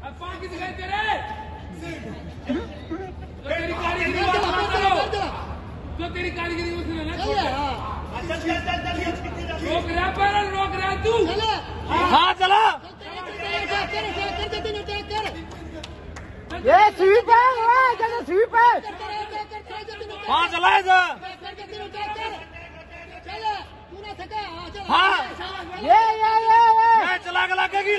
अब पाँच की दिखाई दे रहे तेरी कारीगरी जो तेरी कारीगरी उसने ना रोक रहा पर रोक रहा तू हाँ चला ये स्वीप है जैसे स्वीप है हाँ चला हाँ ये चला के लगेगी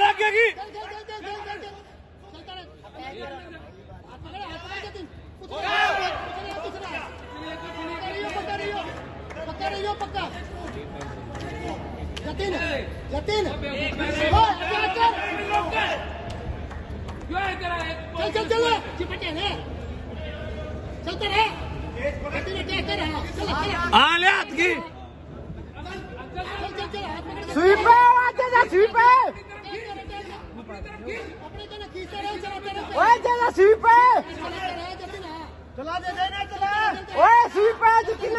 पक्का जतिन चल चिपटे है चलते रहे हाँ ले हाथ की स्वीप है स्वीप है स्वीप है चला दे देना चला स्वीप है